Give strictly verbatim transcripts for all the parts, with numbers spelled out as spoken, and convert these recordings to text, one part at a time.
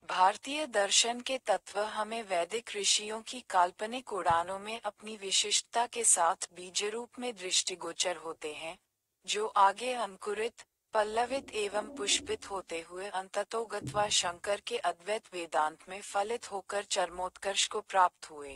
भारतीय दर्शन के तत्व हमें वैदिक ऋषियों की काल्पनिक उड़ानों में अपनी विशिष्टता के साथ बीज रूप में दृष्टिगोचर होते हैं, जो आगे अंकुरित, पल्लवित एवं पुष्पित होते हुए अंततोगत्वा शंकर के अद्वैत वेदांत में फलित होकर चरमोत्कर्ष को प्राप्त हुए।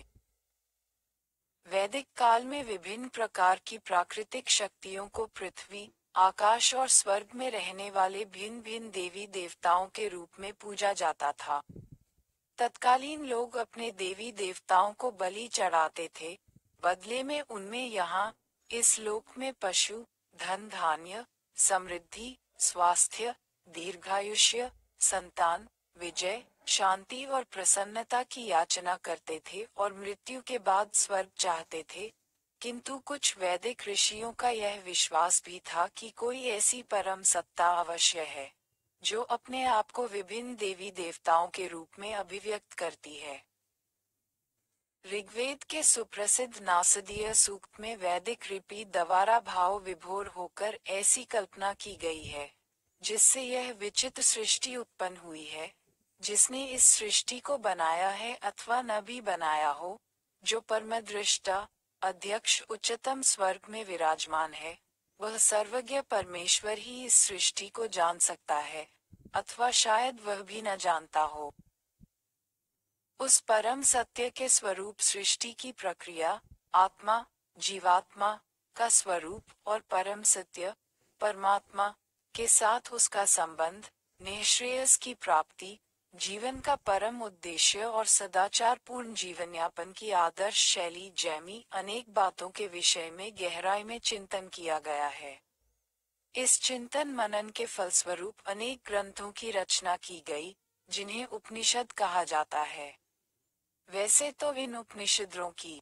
वैदिक काल में विभिन्न प्रकार की प्राकृतिक शक्तियों को पृथ्वी, आकाश और स्वर्ग में रहने वाले भिन्न भिन्न देवी देवताओं के रूप में पूजा जाता था। तत्कालीन लोग अपने देवी देवताओं को बलि चढ़ाते थे, बदले में उनमें यहाँ इस लोक में पशु, धन धान्य, समृद्धि, स्वास्थ्य, दीर्घायुष्य, संतान, विजय, शांति और प्रसन्नता की याचना करते थे और मृत्यु के बाद स्वर्ग चाहते थे। किंतु कुछ वैदिक ऋषियों का यह विश्वास भी था कि कोई ऐसी परम सत्ता अवश्य है, जो अपने आप को विभिन्न देवी देवताओं के रूप में अभिव्यक्त करती है। ऋग्वेद के सुप्रसिद्ध नासदीय सूक्त में वैदिक रिपि द्वारा भाव विभोर होकर ऐसी कल्पना की गई है, जिससे यह विचित्र सृष्टि उत्पन्न हुई है। जिसने इस सृष्टि को बनाया है अथवा न भी बनाया हो, जो परमदृष्टा, अध्यक्ष उच्चतम स्वर्ग में विराजमान है, वह सर्वज्ञ परमेश्वर ही इस सृष्टि को जान सकता है, अथवा शायद वह भी न जानता हो। उस परम सत्य के स्वरूप सृष्टि की प्रक्रिया, आत्मा, जीवात्मा का स्वरूप और परम सत्य, परमात्मा के साथ उसका संबंध, निःश्रेयस की प्राप्ति, जीवन का परम उद्देश्य और सदाचार पूर्ण जीवन यापन की आदर्श शैली जैमी अनेक बातों के विषय में गहराई में चिंतन किया गया है। इस चिंतन मनन के फलस्वरूप अनेक ग्रंथों की रचना की गई, जिन्हें उपनिषद कहा जाता है। वैसे तो इन उपनिषदों की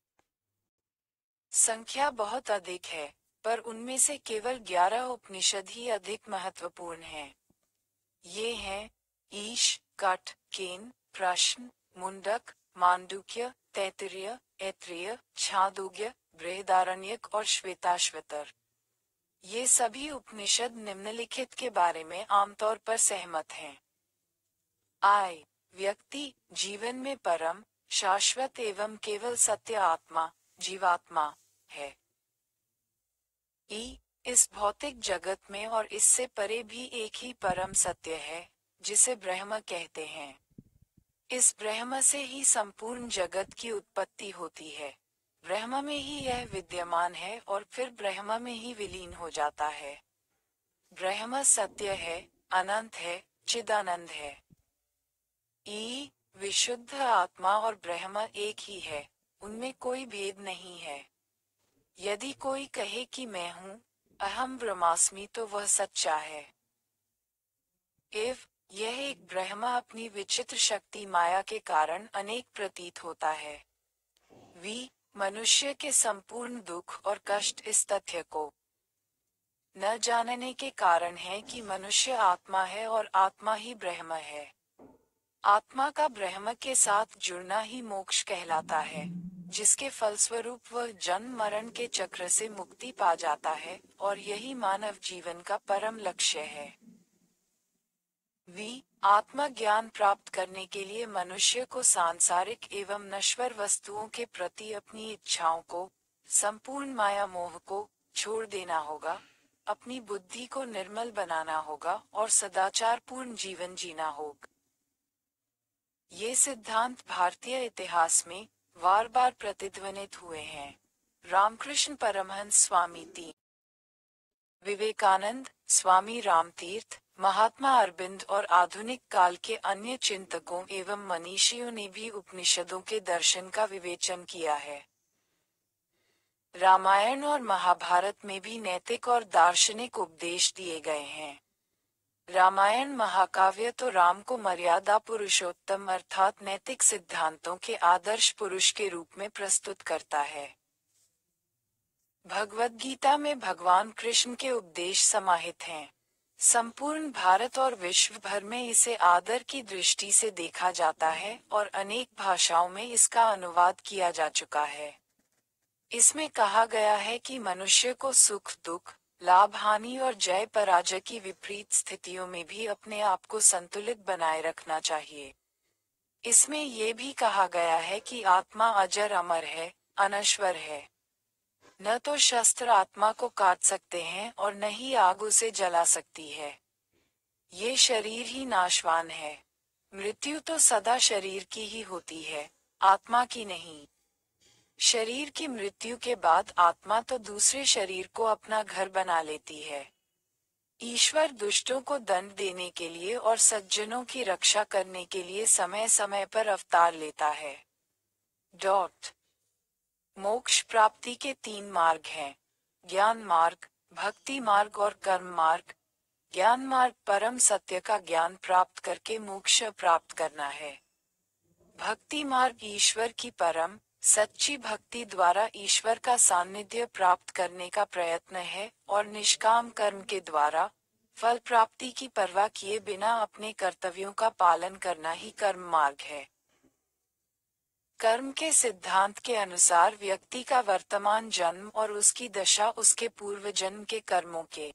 संख्या बहुत अधिक है, पर उनमें से केवल ग्यारह उपनिषद ही अधिक महत्वपूर्ण हैं। ये हैं ईश, कठ, केन, प्रश्न, मुंडक, मांडुक्य, तैत्तिरीय, ऐत्रेय, छांदोग्य, बृहदारण्यक और श्वेताश्वतर। ये सभी उपनिषद निम्नलिखित के बारे में आमतौर पर सहमत हैं। आय व्यक्ति जीवन में परम, शाश्वत एवं केवल सत्य आत्मा, जीवात्मा है। ई इस भौतिक जगत में और इससे परे भी एक ही परम सत्य है, जिसे ब्रह्म कहते हैं। इस ब्रह्म से ही संपूर्ण जगत की उत्पत्ति होती है। ब्रह्म में ही यह विद्यमान है और फिर ब्रह्म में ही विलीन हो जाता है। ब्रह्म सत्य है, अनंत है, चिदानंद है। ई विशुद्ध आत्मा और ब्रह्म एक ही है, उनमें कोई भेद नहीं है। यदि कोई कहे कि मैं हूँ, अहम ब्रह्मास्मि, तो वह सच्चा है। एव यह एक ब्रह्म अपनी विचित्र शक्ति माया के कारण अनेक प्रतीत होता है। वी मनुष्य के संपूर्ण दुख और कष्ट इस तथ्य को न जानने के कारण है कि मनुष्य आत्मा है और आत्मा ही ब्रह्म है। आत्मा का ब्रह्म के साथ जुड़ना ही मोक्ष कहलाता है, जिसके फलस्वरूप वह जन्म मरण के चक्र से मुक्ति पा जाता है, और यही मानव जीवन का परम लक्ष्य है। वी आत्मा ज्ञान प्राप्त करने के लिए मनुष्य को सांसारिक एवं नश्वर वस्तुओं के प्रति अपनी इच्छाओं को, संपूर्ण माया मोह को छोड़ देना होगा, अपनी बुद्धि को निर्मल बनाना होगा और सदाचार पूर्ण जीवन जीना होगा। ये सिद्धांत भारतीय इतिहास में बार बार प्रतिध्वनित हुए हैं। रामकृष्ण परमहंस स्वामी ती विवेकानंद, स्वामी रामतीर्थ, महात्मा अरविंद और आधुनिक काल के अन्य चिंतकों एवं मनीषियों ने भी उपनिषदों के दर्शन का विवेचन किया है। रामायण और महाभारत में भी नैतिक और दार्शनिक उपदेश दिए गए हैं। रामायण महाकाव्य तो राम को मर्यादा पुरुषोत्तम अर्थात नैतिक सिद्धांतों के आदर्श पुरुष के रूप में प्रस्तुत करता है। भगवद गीता में भगवान कृष्ण के उपदेश समाहित हैं। संपूर्ण भारत और विश्व भर में इसे आदर की दृष्टि से देखा जाता है और अनेक भाषाओं में इसका अनुवाद किया जा चुका है। इसमें कहा गया है कि मनुष्य को सुख दुख, लाभ हानि और जय पराजय की विपरीत स्थितियों में भी अपने आप को संतुलित बनाए रखना चाहिए। इसमें ये भी कहा गया है कि आत्मा अजर अमर है, अनश्वर है। न तो शस्त्र आत्मा को काट सकते हैं और न ही आग उसे जला सकती है। ये शरीर ही नाशवान है। मृत्यु तो सदा शरीर की ही होती है, आत्मा की नहीं। शरीर की मृत्यु के बाद आत्मा तो दूसरे शरीर को अपना घर बना लेती है। ईश्वर दुष्टों को दंड देने के लिए और सज्जनों की रक्षा करने के लिए समय समय पर अवतार लेता है। डॉट मोक्ष प्राप्ति के तीन मार्ग हैं, ज्ञान मार्ग, भक्ति मार्ग और कर्म मार्ग। ज्ञान मार्ग परम सत्य का ज्ञान प्राप्त करके मोक्ष प्राप्त करना है। भक्ति मार्ग ईश्वर की परम सच्ची भक्ति द्वारा ईश्वर का सानिध्य प्राप्त करने का प्रयत्न है और निष्काम कर्म के द्वारा फल प्राप्ति की परवाह किए बिना अपने कर्तव्यों का पालन करना ही कर्म मार्ग है। कर्म के सिद्धांत के अनुसार व्यक्ति का वर्तमान जन्म और उसकी दशा उसके पूर्व जन्म के कर्मों के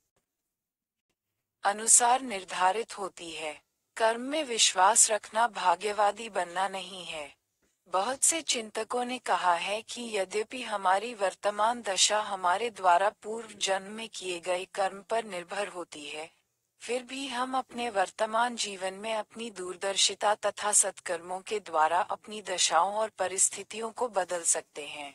अनुसार निर्धारित होती है। कर्म में विश्वास रखना भाग्यवादी बनना नहीं है। बहुत से चिंतकों ने कहा है कि यद्यपि हमारी वर्तमान दशा हमारे द्वारा पूर्व जन्म में किए गए कर्म पर निर्भर होती है, फिर भी हम अपने वर्तमान जीवन में अपनी दूरदर्शिता तथा सत्कर्मों के द्वारा अपनी दशाओं और परिस्थितियों को बदल सकते हैं।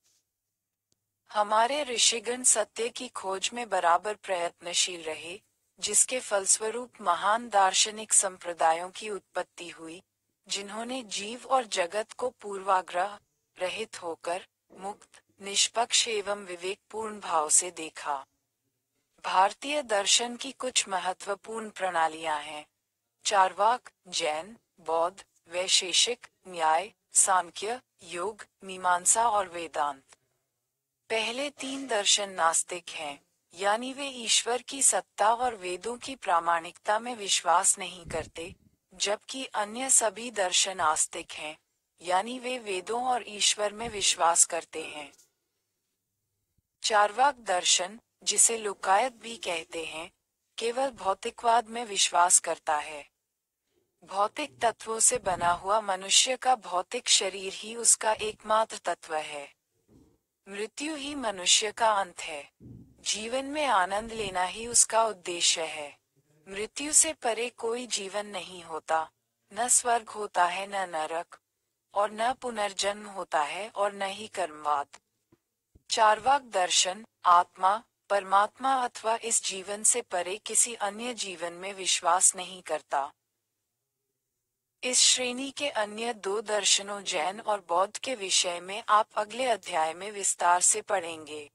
हमारे ऋषिगण सत्य की खोज में बराबर प्रयत्नशील रहे, जिसके फलस्वरूप महान दार्शनिक संप्रदायों की उत्पत्ति हुई, जिन्होंने जीव और जगत को पूर्वाग्रह रहित होकर मुक्त, निष्पक्ष एवं विवेकपूर्ण भाव से देखा। भारतीय दर्शन की कुछ महत्वपूर्ण प्रणालियां हैं: चार्वाक, जैन, बौद्ध, वैशेषिक, न्याय, सांख्य, योग, मीमांसा और वेदांत। पहले तीन दर्शन नास्तिक हैं, यानी वे ईश्वर की सत्ता और वेदों की प्रामाणिकता में विश्वास नहीं करते, जबकि अन्य सभी दर्शन आस्तिक हैं, यानी वे वेदों और ईश्वर में विश्वास करते हैं। चार्वाक दर्शन, जिसे लोकायत भी कहते हैं, केवल भौतिकवाद में विश्वास करता है। भौतिक तत्वों से बना हुआ मनुष्य का भौतिक शरीर ही उसका एकमात्र तत्व है। मृत्यु ही मनुष्य का अंत है। जीवन में आनंद लेना ही उसका उद्देश्य है। मृत्यु से परे कोई जीवन नहीं होता, न स्वर्ग होता है न नरक, और न पुनर्जन्म होता है और न ही कर्मवाद। चार्वाक दर्शन आत्मा, परमात्मा अथवा इस जीवन से परे किसी अन्य जीवन में विश्वास नहीं करता। इस श्रेणी के अन्य दो दर्शनों जैन और बौद्ध के विषय में आप अगले अध्याय में विस्तार से पढ़ेंगे।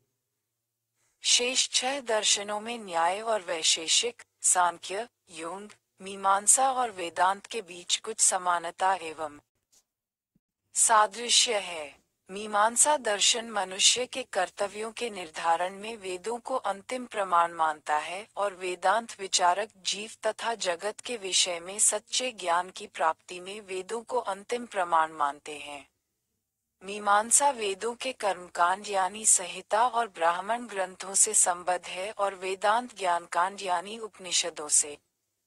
शेष छह दर्शनों में न्याय और वैशेषिक, सांख्य, योग, मीमांसा और वेदांत के बीच कुछ समानता एवं सादृश्य है। मीमांसा दर्शन मनुष्य के कर्तव्यों के निर्धारण में वेदों को अंतिम प्रमाण मानता है और वेदांत विचारक जीव तथा जगत के विषय में सच्चे ज्ञान की प्राप्ति में वेदों को अंतिम प्रमाण मानते हैं। मीमांसा वेदों के कर्मकांड यानी संहिता और ब्राह्मण ग्रंथों से संबद्ध है और वेदांत ज्ञानकांड यानी उपनिषदों से।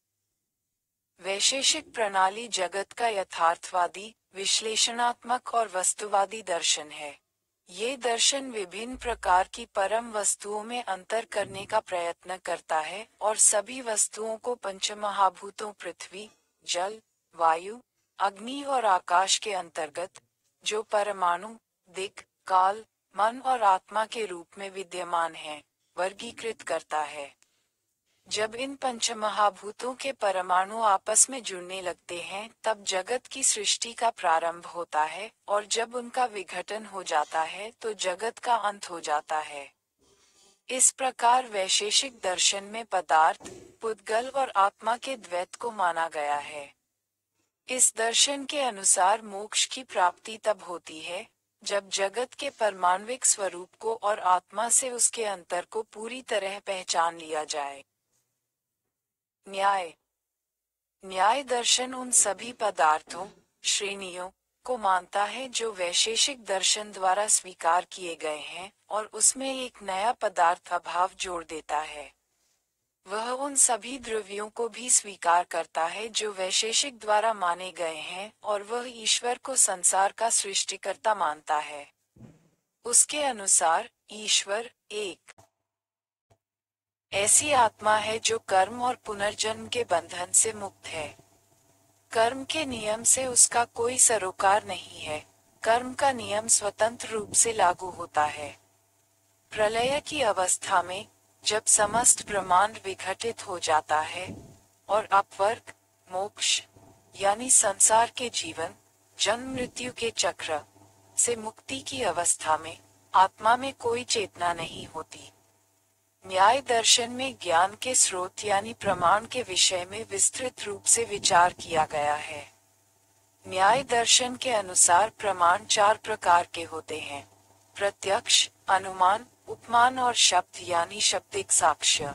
वैशेषिक प्रणाली जगत का यथार्थवादी, विश्लेषणात्मक और वस्तुवादी दर्शन है। ये दर्शन विभिन्न प्रकार की परम वस्तुओं में अंतर करने का प्रयत्न करता है और सभी वस्तुओं को पंचमहाभूतों पृथ्वी, जल, वायु, अग्नि और आकाश के अंतर्गत, जो परमाणु, दिक्, काल, मन और आत्मा के रूप में विद्यमान हैं, वर्गीकृत करता है। जब इन पंचमहाभूतों के परमाणु आपस में जुड़ने लगते हैं तब जगत की सृष्टि का प्रारंभ होता है और जब उनका विघटन हो जाता है तो जगत का अंत हो जाता है। इस प्रकार वैशेषिक दर्शन में पदार्थ, पुद्गल और आत्मा के द्वैत को माना गया है। इस दर्शन के अनुसार मोक्ष की प्राप्ति तब होती है जब जगत के परमाण्विक स्वरूप को और आत्मा से उसके अंतर को पूरी तरह पहचान लिया जाए। न्याय न्याय दर्शन उन सभी पदार्थों, श्रेणियों, को मानता है जो वैशेषिक दर्शन द्वारा स्वीकार किए गए हैं और उसमें एक नया पदार्थ अभाव जोड़ देता है। वह उन सभी द्रव्यों को भी स्वीकार करता है जो वैशेषिक द्वारा माने गए हैं और वह ईश्वर को संसार का सृष्टिकर्ता मानता है। उसके अनुसार ईश्वर एक ऐसी आत्मा है जो कर्म और पुनर्जन्म के बंधन से मुक्त है। कर्म के नियम से उसका कोई सरोकार नहीं है। कर्म का नियम स्वतंत्र रूप से लागू होता है। प्रलय की अवस्था में जब समस्त ब्रह्मांड विघटित हो जाता है और अपवर्ग मोक्ष यानी संसार के जीवन जन्म मृत्यु के चक्र से मुक्ति की अवस्था में आत्मा में कोई चेतना नहीं होती। न्याय दर्शन में ज्ञान के स्रोत यानी प्रमाण के विषय में विस्तृत रूप से विचार किया गया है। न्याय दर्शन के अनुसार प्रमाण चार प्रकार के होते हैं: प्रत्यक्ष, अनुमान, उपमान और शब्द यानी शब्दिक साक्ष्य।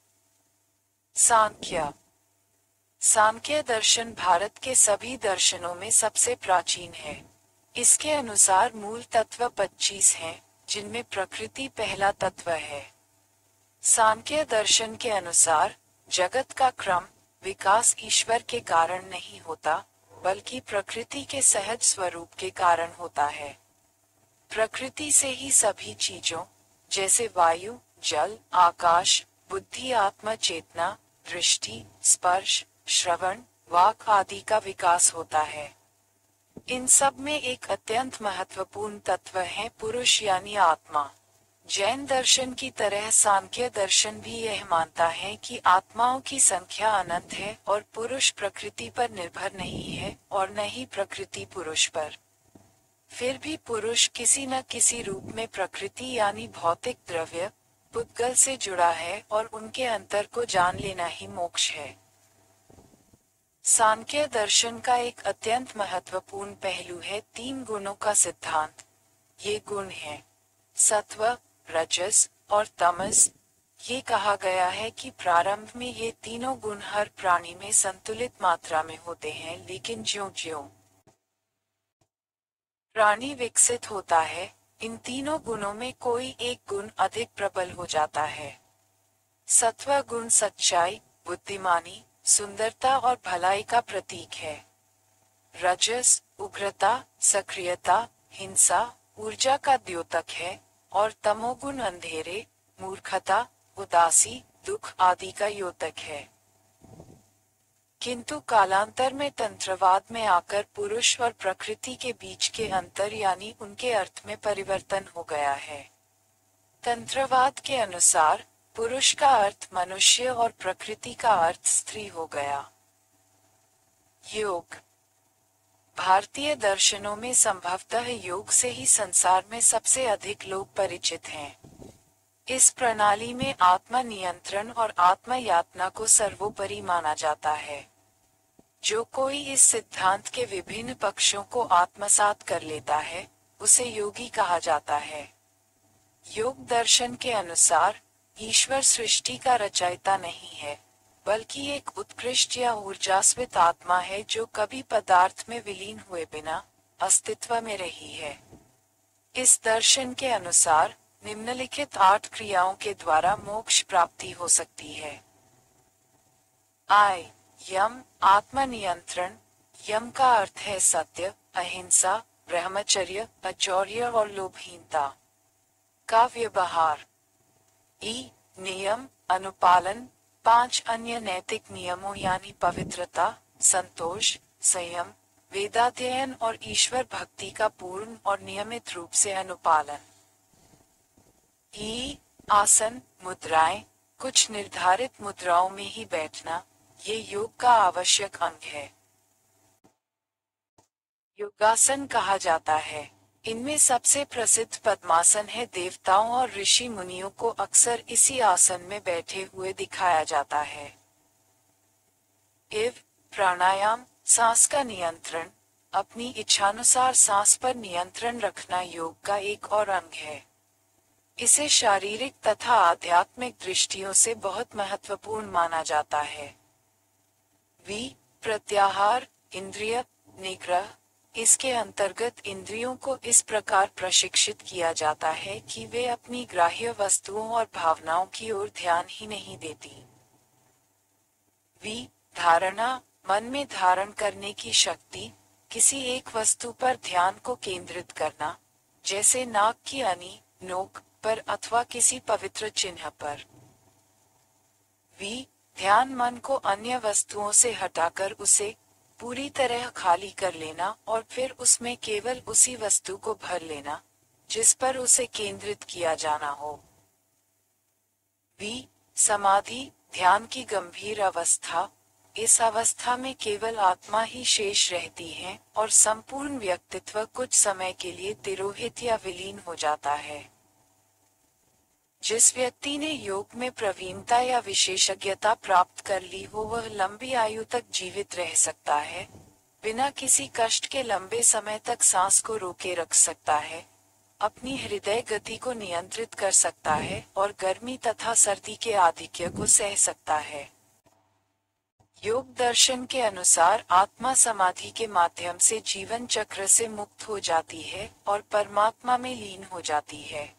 सांख्य सांख्य दर्शन भारत के सभी दर्शनों में सबसे प्राचीन है। इसके अनुसार मूल तत्व पच्चीस हैं, जिनमें प्रकृति पहला तत्व है। सांख्य दर्शन के अनुसार जगत का क्रम विकास ईश्वर के कारण नहीं होता, बल्कि प्रकृति के सहज स्वरूप के कारण होता है। प्रकृति से ही सभी चीजों जैसे वायु, जल, आकाश, बुद्धि, आत्मा, चेतना, दृष्टि, स्पर्श, श्रवण, वाक आदि का विकास होता है। इन सब में एक अत्यंत महत्वपूर्ण तत्व है पुरुष यानी आत्मा। जैन दर्शन की तरह सांख्य दर्शन भी यह मानता है कि आत्माओं की संख्या अनंत है और पुरुष प्रकृति पर निर्भर नहीं है और न ही प्रकृति पुरुष पर। फिर भी पुरुष किसी न किसी रूप में प्रकृति यानी भौतिक द्रव्य पुद्गल से जुड़ा है और उनके अंतर को जान लेना ही मोक्ष है। सांख्य दर्शन का एक अत्यंत महत्वपूर्ण पहलू है तीन गुणों का सिद्धांत। ये गुण हैं सत्व, रजस और तमस। ये कहा गया है कि प्रारंभ में ये तीनों गुण हर प्राणी में संतुलित मात्रा में होते हैं, लेकिन ज्यों-ज्यों प्राणी विकसित होता है, इन तीनों गुणों में कोई एक गुण अधिक प्रबल हो जाता है। सत्व गुण सच्चाई, बुद्धिमानी, सुंदरता और भलाई का प्रतीक है। रजस उग्रता, सक्रियता, हिंसा, ऊर्जा का द्योतक है और तमोगुण अंधेरे, मूर्खता, उदासी, दुख आदि का योतक है। किंतु कालांतर में तंत्रवाद में आकर पुरुष और प्रकृति के बीच के अंतर यानी उनके अर्थ में परिवर्तन हो गया है। तंत्रवाद के अनुसार पुरुष का अर्थ मनुष्य और प्रकृति का अर्थ स्त्री हो गया। योग भारतीय दर्शनों में संभवतः योग से ही संसार में सबसे अधिक लोग परिचित हैं। इस प्रणाली में आत्मा नियंत्रण और आत्मा यातना को सर्वोपरि माना जाता है। जो कोई इस सिद्धांत के विभिन्न पक्षों को आत्मसात कर लेता है, उसे योगी कहा जाता है। योग दर्शन के अनुसार ईश्वर सृष्टि का रचयिता नहीं है, बल्कि एक उत्कृष्ट या ऊर्जास्वित आत्मा है जो कभी पदार्थ में विलीन हुए बिना अस्तित्व में रही है। इस दर्शन के अनुसार निम्नलिखित आठ क्रियाओं के द्वारा मोक्ष प्राप्ति हो सकती है। आय यम आत्मनियंत्रण। यम का अर्थ है सत्य, अहिंसा, ब्रह्मचर्य, अचौर्य और लोभहीनता का व्यवहार। ई नियम अनुपालन। पांच अन्य नैतिक नियमों यानी पवित्रता, संतोष, संयम, वेदाध्ययन और ईश्वर भक्ति का पूर्ण और नियमित रूप से अनुपालन। ई आसन मुद्राएं। कुछ निर्धारित मुद्राओं में ही बैठना, ये योग का आवश्यक अंग है। योगासन कहा जाता है। इनमें सबसे प्रसिद्ध पद्मासन है। देवताओं और ऋषि मुनियों को अक्सर इसी आसन में बैठे हुए दिखाया जाता है। इव प्राणायाम सांस का नियंत्रण। अपनी इच्छानुसार सांस पर नियंत्रण रखना योग का एक और अंग है। इसे शारीरिक तथा आध्यात्मिक दृष्टियों से बहुत महत्वपूर्ण माना जाता है। वी प्रत्याहार इंद्रिय निग्रह। इसके अंतर्गत इंद्रियों को इस प्रकार प्रशिक्षित किया जाता है कि वे अपनी ग्राह्य वस्तुओं और भावनाओं की ओर ध्यान ही नहीं देती। वी धारणा, मन में धारण करने की शक्ति, किसी एक वस्तु पर ध्यान को केंद्रित करना, जैसे नाक की अनी, नोक पर अथवा किसी पवित्र चिन्ह पर। वी ध्यान, मन को अन्य वस्तुओं से हटाकर उसे पूरी तरह खाली कर लेना और फिर उसमें केवल उसी वस्तु को भर लेना जिस पर उसे केंद्रित किया जाना हो। वी समाधि, ध्यान की गंभीर अवस्था, इस अवस्था में केवल आत्मा ही शेष रहती है और संपूर्ण व्यक्तित्व कुछ समय के लिए तिरोहित या विलीन हो जाता है। जिस व्यक्ति ने योग में प्रवीणता या विशेषज्ञता प्राप्त कर ली हो वह लंबी आयु तक जीवित रह सकता है, बिना किसी कष्ट के लंबे समय तक सांस को रोके रख सकता है, अपनी हृदय गति को नियंत्रित कर सकता है और गर्मी तथा सर्दी के आधिक्य को सह सकता है। योग दर्शन के अनुसार आत्मा समाधि के माध्यम से जीवन चक्र से मुक्त हो जाती है और परमात्मा में लीन हो जाती है।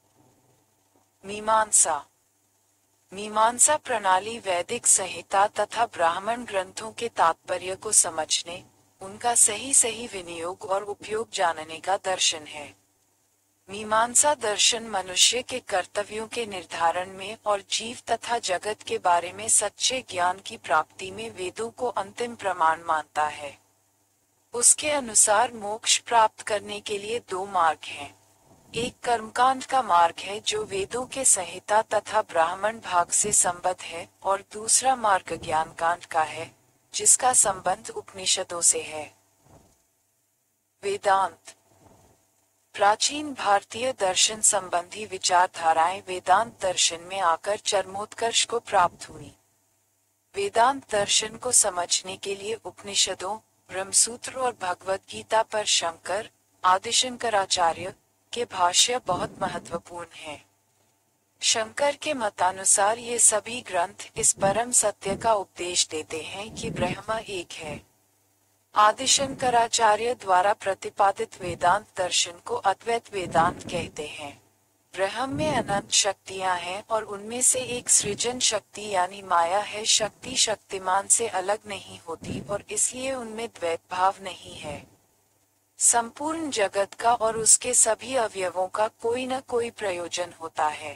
मीमांसा मीमांसा प्रणाली वैदिक संहिता तथा ब्राह्मण ग्रंथों के तात्पर्य को समझने, उनका सही सही विनियोग और उपयोग जानने का दर्शन है। मीमांसा दर्शन मनुष्य के कर्तव्यों के निर्धारण में और जीव तथा जगत के बारे में सच्चे ज्ञान की प्राप्ति में वेदों को अंतिम प्रमाण मानता है। उसके अनुसार मोक्ष प्राप्त करने के लिए दो मार्ग हैं। एक कर्मकांड का मार्ग है जो वेदों के संहिता तथा ब्राह्मण भाग से संबद्ध है और दूसरा मार्ग ज्ञान कांड का है जिसका संबंध उपनिषदों से है। वेदांत प्राचीन भारतीय दर्शन संबंधी विचारधाराएं वेदांत दर्शन में आकर चरमोत्कर्ष को प्राप्त हुई। वेदांत दर्शन को समझने के लिए उपनिषदों, ब्रह्मसूत्र और भगवद गीता पर शंकर, आदिशंकराचार्य के भाष्य बहुत महत्वपूर्ण हैं। शंकर के मतानुसार ये सभी ग्रंथ इस परम सत्य का उपदेश देते हैं कि ब्रह्म एक है। आदिशंकराचार्य द्वारा प्रतिपादित वेदांत दर्शन को अद्वैत वेदांत कहते हैं। ब्रह्म में अनंत शक्तियां हैं और उनमें से एक सृजन शक्ति यानी माया है। शक्ति शक्तिमान से अलग नहीं होती और इसलिए उनमें द्वैत भाव नहीं है। संपूर्ण जगत का और उसके सभी अवयवों का कोई न कोई प्रयोजन होता है।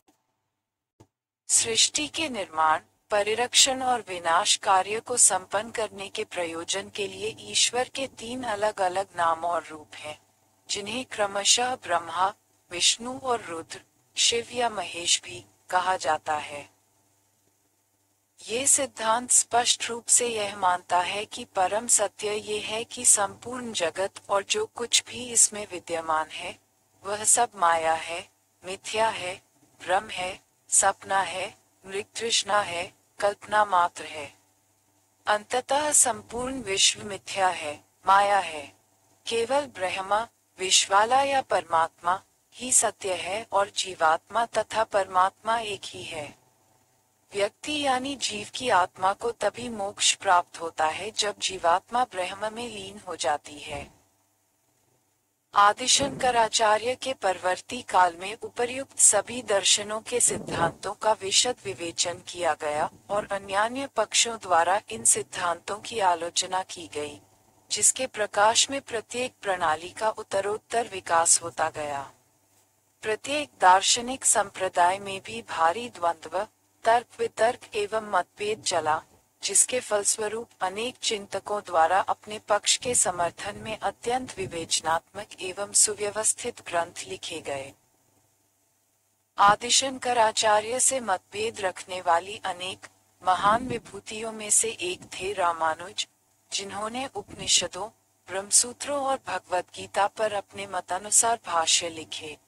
सृष्टि के निर्माण, परिरक्षण और विनाश कार्य को संपन्न करने के प्रयोजन के लिए ईश्वर के तीन अलग अलग नाम और रूप हैं, जिन्हें क्रमशः ब्रह्मा, विष्णु और रुद्र, शिव या महेश भी कहा जाता है। ये सिद्धांत स्पष्ट रूप से यह मानता है कि परम सत्य ये है कि संपूर्ण जगत और जो कुछ भी इसमें विद्यमान है वह सब माया है, मिथ्या है, भ्रम है, सपना है, मृगतृष्णा है, कल्पना मात्र है। अंततः संपूर्ण विश्व मिथ्या है, माया है। केवल ब्रह्मा, विश्वाला या परमात्मा ही सत्य है और जीवात्मा तथा परमात्मा एक ही है। व्यक्ति यानी जीव की आत्मा को तभी मोक्ष प्राप्त होता है जब जीवात्मा ब्रह्म में लीन हो जाती है। आदिशंकराचार्य के परवर्ती काल में उपर्युक्त सभी दर्शनों के सिद्धांतों का विशद विवेचन किया गया और अन्यान्य पक्षों द्वारा इन सिद्धांतों की आलोचना की गई, जिसके प्रकाश में प्रत्येक प्रणाली का उत्तरोत्तर विकास होता गया। प्रत्येक दार्शनिक संप्रदाय में भी भारी द्वंद्व, तर्क वितर्क एवं मतभेद चला, जिसके फलस्वरूप अनेक चिंतकों द्वारा अपने पक्ष के समर्थन में अत्यंत विवेचनात्मक एवं सुव्यवस्थित ग्रंथ लिखे गए। आदिशंकराचार्य से मतभेद रखने वाली अनेक महान विभूतियों में से एक थे रामानुज, जिन्होंने उपनिषदों, ब्रह्मसूत्रों और भगवद गीता पर अपने मतानुसार भाष्य लिखे।